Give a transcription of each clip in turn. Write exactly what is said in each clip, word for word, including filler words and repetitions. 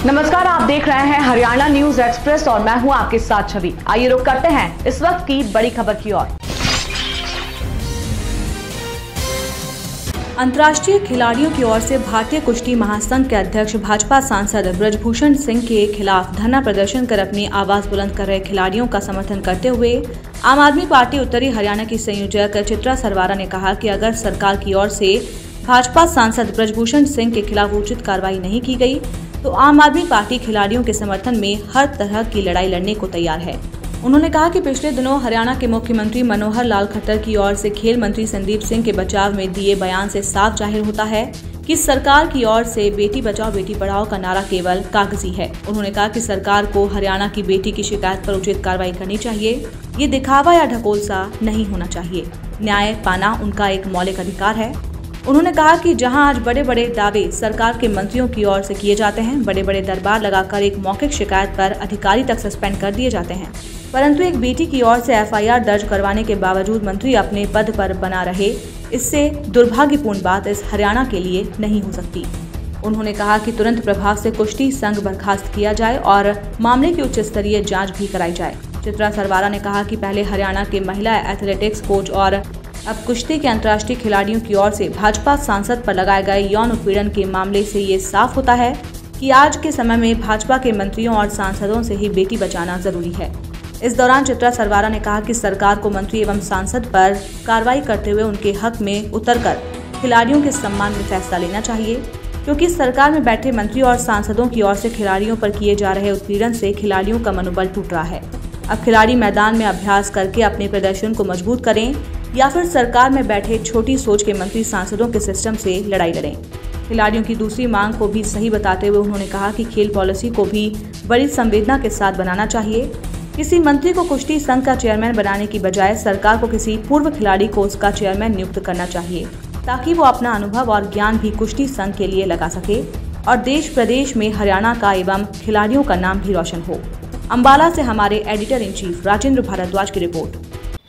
नमस्कार, आप देख रहे हैं हरियाणा न्यूज एक्सप्रेस और मैं हूं आपके साथ छवि। आइए रुक करते हैं इस वक्त की बड़ी खबर की ओर। अंतर्राष्ट्रीय खिलाड़ियों की ओर से भारतीय कुश्ती महासंघ के अध्यक्ष भाजपा सांसद ब्रजभूषण सिंह के खिलाफ धरना प्रदर्शन कर अपनी आवाज बुलंद कर रहे खिलाड़ियों का समर्थन करते हुए आम आदमी पार्टी उत्तरी हरियाणा की संयोजक चित्रा सरवारा ने कहा कि अगर सरकार की ओर से भाजपा सांसद ब्रजभूषण सिंह के खिलाफ उचित कार्रवाई नहीं की गई तो आम आदमी पार्टी खिलाड़ियों के समर्थन में हर तरह की लड़ाई लड़ने को तैयार है। उन्होंने कहा कि पिछले दिनों हरियाणा के मुख्यमंत्री मनोहर लाल खट्टर की ओर से खेल मंत्री संदीप सिंह के बचाव में दिए बयान से साफ जाहिर होता है कि सरकार की ओर से बेटी बचाओ बेटी पढ़ाओ का नारा केवल कागजी है। उन्होंने कहा कि सरकार को हरियाणा की बेटी की शिकायत पर उचित कार्रवाई करनी चाहिए। ये दिखावा या ढकोल सा नहीं होना चाहिए। न्याय पाना उनका एक मौलिक अधिकार है। उन्होंने कहा कि जहां आज बड़े बड़े दावे सरकार के मंत्रियों की ओर से किए जाते हैं, बड़े बड़े दरबार लगाकर एक मौखिक शिकायत पर अधिकारी तक सस्पेंड कर दिए जाते हैं, परंतु एक बेटी की ओर से एफ आई आर दर्ज करवाने के बावजूद मंत्री अपने पद पर बना रहे, इससे दुर्भाग्यपूर्ण बात इस हरियाणा के लिए नहीं हो सकती। उन्होंने कहा कि तुरंत प्रभाव से कुश्ती संघ बर्खास्त किया जाए और मामले की उच्च स्तरीय जाँच भी कराई जाए। चित्रा सरवारा ने कहा कि पहले हरियाणा के महिला एथलेटिक्स कोच और अब कुश्ती के अंतर्राष्ट्रीय खिलाड़ियों की ओर से भाजपा सांसद पर लगाए गए यौन उत्पीड़न के मामले से ये साफ होता है कि आज के समय में भाजपा के मंत्रियों और सांसदों से ही बेटी बचाना जरूरी है। इस दौरान चित्रा सरवारा ने कहा कि सरकार को मंत्री एवं सांसद पर कार्रवाई करते हुए उनके हक में उतरकर खिलाड़ियों के सम्मान में फैसला लेना चाहिए, क्योंकि सरकार में बैठे मंत्री और सांसदों की ओर से खिलाड़ियों पर किए जा रहे उत्पीड़न से खिलाड़ियों का मनोबल टूट रहा है। अब खिलाड़ी मैदान में अभ्यास करके अपने प्रदर्शन को मजबूत करें या फिर सरकार में बैठे छोटी सोच के मंत्री सांसदों के सिस्टम से लड़ाई लड़ें। खिलाड़ियों की दूसरी मांग को भी सही बताते हुए उन्होंने कहा कि खेल पॉलिसी को भी बड़ी संवेदना के साथ बनाना चाहिए। किसी मंत्री को कुश्ती संघ का चेयरमैन बनाने की बजाय सरकार को किसी पूर्व खिलाड़ी को उसका चेयरमैन नियुक्त करना चाहिए, ताकि वो अपना अनुभव और ज्ञान भी कुश्ती संघ के लिए लगा सके और देश प्रदेश में हरियाणा का एवं खिलाड़ियों का नाम भी रोशन हो। अम्बाला से हमारे editor in chief Rajendra Bhardwaj की रिपोर्ट।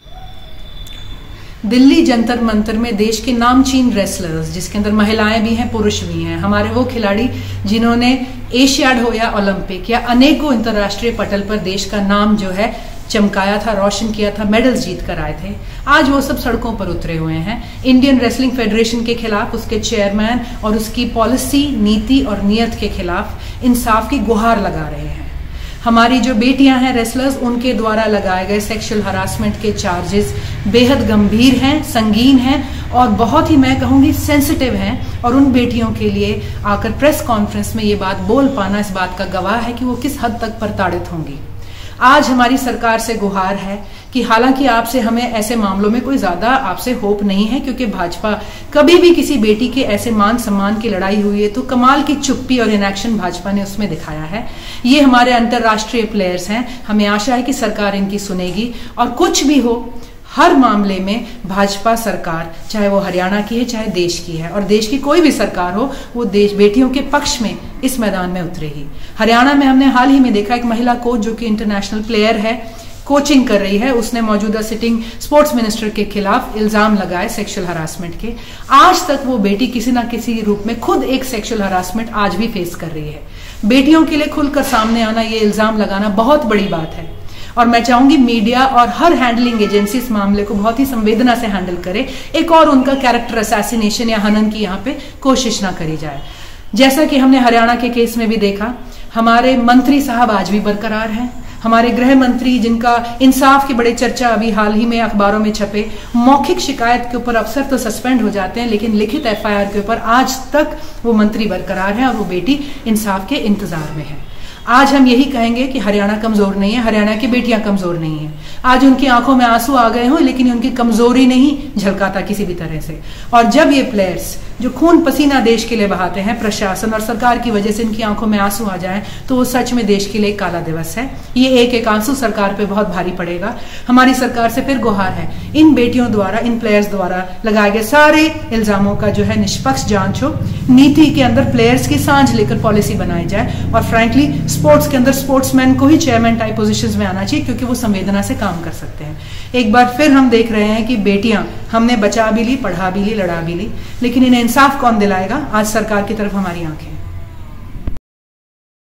दिल्ली जंतर मंतर में देश के नामचीन रेसलर्स, जिसके अंदर महिलाएं भी हैं पुरुष भी हैं, हमारे वो खिलाड़ी जिन्होंने एशियाड हो या ओलंपिक या अनेकों अंतर्राष्ट्रीय पटल पर देश का नाम जो है चमकाया था, रोशन किया था, मेडल्स जीत कर आए थे, आज वो सब सड़कों पर उतरे हुए हैं। इंडियन रेसलिंग फेडरेशन के खिलाफ, उसके चेयरमैन और उसकी पॉलिसी, नीति और नियत के खिलाफ इंसाफ की गुहार लगा रहे हैं। हमारी जो बेटियां हैं रेसलर्स, उनके द्वारा लगाए गए सेक्सुअल हरासमेंट के चार्जेस बेहद गंभीर हैं, संगीन हैं और बहुत ही मैं कहूंगी सेंसिटिव हैं। और उन बेटियों के लिए आकर प्रेस कॉन्फ्रेंस में ये बात बोल पाना इस बात का गवाह है कि वो किस हद तक प्रताड़ित होंगी। आज हमारी सरकार से गुहार है कि हालांकि आपसे हमें ऐसे मामलों में कोई ज्यादा आपसे होप नहीं है, क्योंकि भाजपा कभी भी किसी बेटी के ऐसे मान सम्मान की लड़ाई हुई है तो कमाल की चुप्पी और इनएक्शन भाजपा ने उसमें दिखाया है। ये हमारे अंतर्राष्ट्रीय प्लेयर्स हैं, हमें आशा है कि सरकार इनकी सुनेगी और कुछ भी हो हर मामले में भाजपा सरकार, चाहे वो हरियाणा की है चाहे देश की है और देश की कोई भी सरकार हो, वो देश बेटियों के पक्ष में इस मैदान में उतरेगी। हरियाणा में हमने हाल ही में देखा एक महिला कोच जो कि इंटरनेशनल प्लेयर है, कोचिंग कर रही है, उसने मौजूदा सिटिंग स्पोर्ट्स मिनिस्टर के खिलाफ इल्जाम लगाए सेक्सुअल हरासमेंट के। आज तक वो बेटी किसी ना किसी रूप में खुद एक सेक्सुअल हरासमेंट आज भी फेस कर रही है। बेटियों के लिए खुलकर सामने आना, ये इल्जाम लगाना बहुत बड़ी बात है और मैं चाहूंगी मीडिया और हर हैंडलिंग एजेंसी इस मामले को बहुत ही संवेदना से हैंडल करे। एक और उनका कैरेक्टर असैसिनेशन या हनन की यहाँ पे कोशिश ना करी जाए। जैसा कि हमने हरियाणा के केस में भी देखा, हमारे मंत्री साहब आज भी बरकरार हैं। हमारे गृह मंत्री, जिनका इंसाफ की बड़े चर्चा अभी हाल ही में अखबारों में छपे, मौखिक शिकायत के ऊपर अफसर तो सस्पेंड हो जाते हैं लेकिन लिखित एफ आई आर के ऊपर आज तक वो मंत्री बरकरार है और वो बेटी इंसाफ के इंतजार में है। आज हम यही कहेंगे कि हरियाणा कमजोर नहीं है, हरियाणा की बेटियां कमजोर नहीं है। आज उनकी आंखों में आंसू आ गए हों लेकिन उनकी कमजोरी नहीं झलकाता किसी भी तरह से। और जब ये प्लेयर्स जो खून पसीना देश के लिए बहाते हैं, प्रशासन और सरकार की वजह से इनकी आंखों में आंसू आ जाएं, तो वो सच में देश के लिए काला दिवस है। ये एक एक आंसू सरकार पे बहुत भारी पड़ेगा। हमारी सरकार से फिर गुहार है, इन बेटियों द्वारा, इन प्लेयर्स द्वारा लगाए गए सारे इल्जामों का जो है निष्पक्ष जांच हो, नीति के अंदर प्लेयर्स की सांझ लेकर पॉलिसी बनाई जाए और फ्रैंकली स्पोर्ट्स के अंदर स्पोर्ट्समैन को ही चेयरमैन टाइप पोजीशंस में आना चाहिए, क्योंकि वो संवेदना से काम कर सकते हैं। एक बार फिर हम देख रहे हैं कि बेटियां हमने बचा भी ली, पढ़ा भी ली, लड़ा भी ली, लेकिन इन्हें इंसाफ कौन दिलाएगा? आज सरकार की तरफ हमारी आंखें हैं।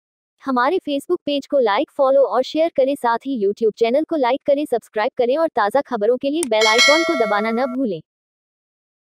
हमारे फेसबुक पेज को लाइक, फॉलो और शेयर करें। साथ ही यूट्यूब चैनल को लाइक करें, सब्सक्राइब करें और ताज़ा खबरों के लिए बेल आइकॉन को दबाना न भूलें।